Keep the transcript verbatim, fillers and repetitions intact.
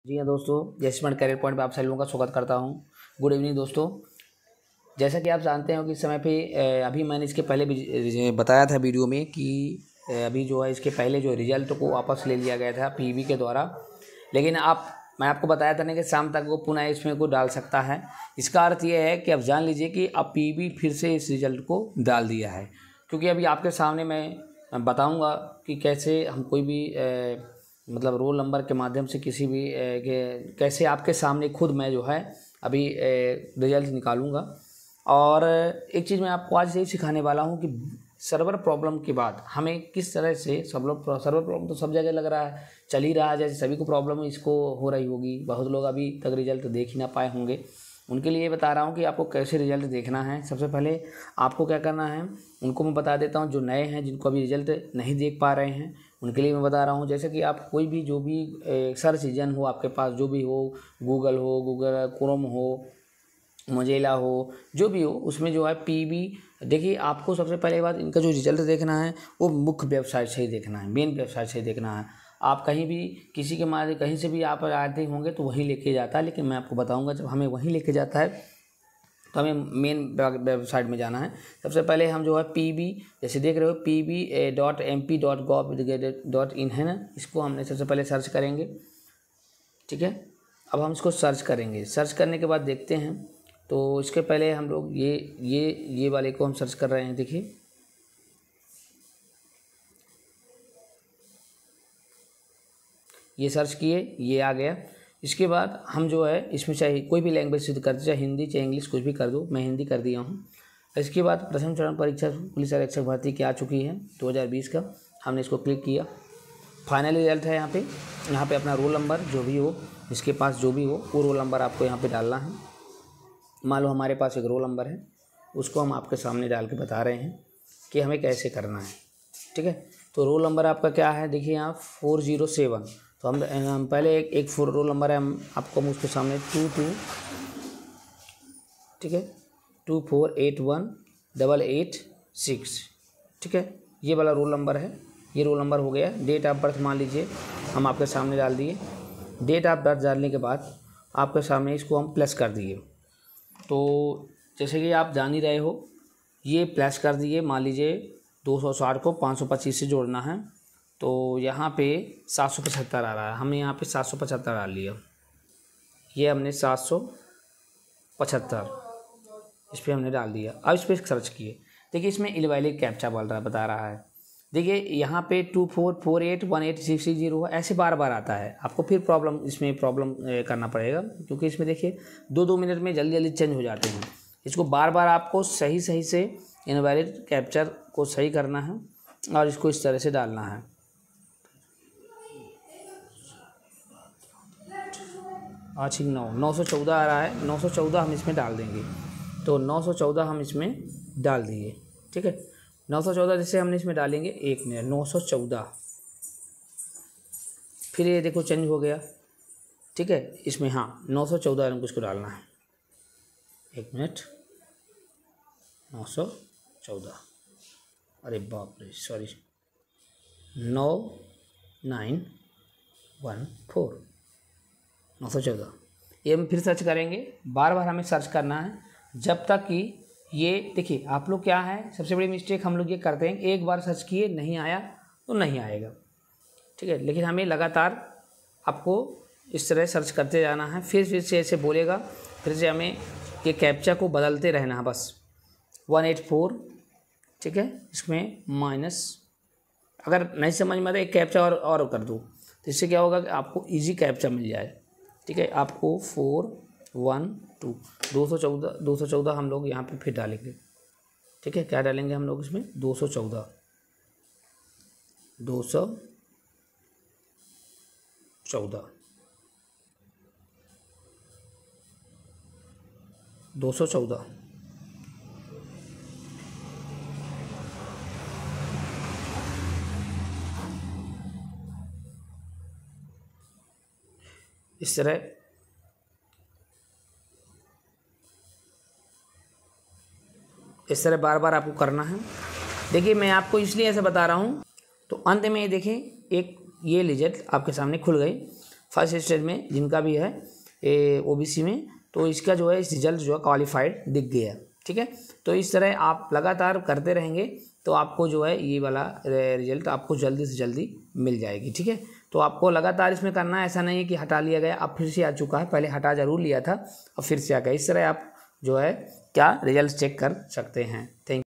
जी हाँ दोस्तों, जैसमेंट career point पे आप सभी लोगों का स्वागत करता हूँ। गुड इवनिंग दोस्तों। जैसा कि आप जानते हो कि इस समय पे अभी मैंने इसके पहले भी बताया था वीडियो में कि अभी जो है इसके पहले जो रिजल्ट को वापस ले लिया गया था पीवी के द्वारा, लेकिन आप मैं आपको बताया था ना कि शाम तक वो पुनः इसमें को डाल सकता है। इसका अर्थ ये है कि अब जान लीजिए कि अब पीवी फिर से इस रिजल्ट को डाल दिया है, क्योंकि अभी आपके सामने मैं बताऊँगा कि कैसे हम कोई भी ए, मतलब रोल नंबर के माध्यम से किसी भी ए, के, कैसे आपके सामने खुद मैं जो है अभी रिजल्ट निकालूंगा। और एक चीज़ मैं आपको आज यही सिखाने वाला हूँ कि सर्वर प्रॉब्लम के बाद हमें किस तरह से, सब लोग सर्वर प्रॉब्लम तो सब जगह लग रहा है, चल ही रहा है, जैसे सभी को प्रॉब्लम इसको हो रही होगी। बहुत लोग अभी तक रिजल्ट देख ही ना पाए होंगे, उनके लिए बता रहा हूँ कि आपको कैसे रिजल्ट देखना है। सबसे पहले आपको क्या करना है उनको मैं बता देता हूँ। जो नए हैं, जिनको अभी रिजल्ट नहीं देख पा रहे हैं, उनके लिए मैं बता रहा हूँ। जैसे कि आप कोई भी जो भी सर्च इंजन हो आपके पास, जो भी हो, गूगल हो, गूगल क्रोम हो, मोजिला हो, जो भी हो, उसमें जो है पीवी, देखिए आपको सबसे पहले बात इनका जो रिजल्ट देखना है वो मुख्य वेबसाइट से ही देखना है, मेन वेबसाइट से ही देखना है। आप कहीं भी किसी के मारे कहीं से भी आप आते होंगे तो वहीं लेके जाता है, लेकिन मैं आपको बताऊंगा जब हमें वहीं लेके जाता है तो हमें मेन वेबसाइट में जाना है। सबसे पहले हम जो है पीवी, जैसे देख रहे हो P B dot M P dot gov dot in है ना, इसको हमने सबसे पहले सर्च करेंगे। ठीक है, अब हम इसको सर्च करेंगे। सर्च करने के बाद देखते हैं, तो इसके पहले हम लोग ये ये ये वाले को हम सर्च कर रहे हैं। देखिए ये सर्च किए, ये आ गया। इसके बाद हम जो है इसमें चाहे कोई भी लैंग्वेज सिद्ध कर दो, चाहे हिंदी चाहे इंग्लिश, कुछ भी कर दो। मैं हिंदी कर दिया हूँ। इसके बाद प्रथम चरण परीक्षा पुलिस आरक्षक भर्ती की आ चुकी है दो हज़ार बीस का, हमने इसको क्लिक किया। फाइनल रिजल्ट है यहाँ पे। यहाँ पे अपना रोल नंबर जो भी हो, जिसके पास जो भी हो, वो रोल नंबर आपको यहाँ पे डालना है। मान लो हमारे पास एक रोल नंबर है, उसको हम आपके सामने डाल के बता रहे हैं कि हमें कैसे करना है। ठीक है, तो रोल नंबर आपका क्या है, देखिए यहाँ फोर ज़ीरो सेवन। तो हम, हम पहले एक एक फोर रोल नंबर है, हम आपको हम उसके सामने टू टू ठीक है two four eight one double eight six ठीक है, ये वाला रोल नंबर है। ये रोल नंबर हो गया। डेट ऑफ बर्थ मान लीजिए हम आपके सामने डाल दिए। डेट ऑफ बर्थ डालने के बाद आपके सामने इसको हम प्लस कर दिए। तो जैसे कि आप जान ही रहे हो, ये प्लस कर दिए। मान लीजिए दो सौ साठ को पाँच सौ पच्चीस से जोड़ना है, तो यहाँ पे सात सौ पचहत्तर आ रहा है, हमने यहाँ पे सात सौ पचहत्तर डाल लिया। ये हमने सात सौ पचहत्तर इस पर हमने डाल दिया। अब इस पर सर्च किए, देखिए इसमें इनवैलिड कैप्चा बोल रहा है, बता रहा है। देखिए यहाँ पे two four four eight one eight six zero ऐसे बार बार आता है। आपको फिर प्रॉब्लम इसमें प्रॉब्लम करना पड़ेगा, क्योंकि इसमें देखिए दो दो मिनट में जल्दी जल्दी चेंज हो जाते हैं। इसको बार बार आपको सही सही से इनवैलिड कैप्चर को सही करना है और इसको इस तरह से डालना है। आज नौ नौ सौ चौदह आ रहा है, नौ सौ चौदह हम इसमें डाल देंगे। तो नौ सौ चौदह हम इसमें डाल दिए। ठीक है, नौ सौ चौदह जैसे हमने इसमें डालेंगे, एक मिनट, नौ सौ चौदह, फिर ये देखो चेंज हो गया। ठीक है, इसमें हाँ नौ सौ चौदह हमको इसको डालना है। एक मिनट, नौ सौ चौदह, अरे बाप रे, सॉरी, नौ नाइन वन फोर नौ सौ चौदह। ये हम फिर सर्च करेंगे। बार बार हमें सर्च करना है जब तक कि ये, देखिए आप लोग क्या है, सबसे बड़ी मिस्टेक हम लोग ये करते हैं, एक बार सर्च किए नहीं आया तो नहीं आएगा। ठीक है, लेकिन हमें लगातार आपको इस तरह सर्च करते जाना है। फिर फिर से ऐसे बोलेगा, फिर से हमें ये कैप्चा को बदलते रहना है बस। वन एट फोर ठीक है, इसमें माइनस, अगर नहीं समझ में आता एक कैप्चा और और कर दूँ तो इससे क्या होगा कि आपको इजी कैप्चा मिल जाए। ठीक है, आपको फोर वन टू दो सौ चौदह दो सौ चौदह हम लोग यहाँ पे फिर डालेंगे। ठीक है, क्या डालेंगे हम लोग इसमें, दो सौ चौदह दो सौ चौदह दो सौ चौदह इस तरह इस तरह बार बार आपको करना है। देखिए मैं आपको इसलिए ऐसे बता रहा हूँ, तो अंत में ये देखें एक ये रिजल्ट आपके सामने खुल गई। फर्स्ट स्टेज में जिनका भी है ओबीसी में, तो इसका जो है इस रिजल्ट जो है क्वालिफाइड दिख गया। ठीक है, तो इस तरह आप लगातार करते रहेंगे तो आपको जो है ये वाला रिजल्ट आपको जल्दी से जल्दी मिल जाएगी। ठीक है, तो आपको लगातार इसमें करना है, ऐसा नहीं है कि हटा लिया गया अब फिर से आ चुका है, पहले हटा ज़रूर लिया था और फिर से आ गया। इस तरह आप जो है क्या रिजल्ट चेक कर सकते हैं। थैंक